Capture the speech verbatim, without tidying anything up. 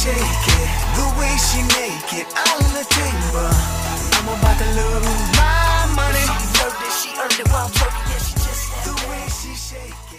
shake it, the way she make it on the table, I'm about to lose my money. She deserved it, she earned it while twerking, yeah, she just the way she shake it.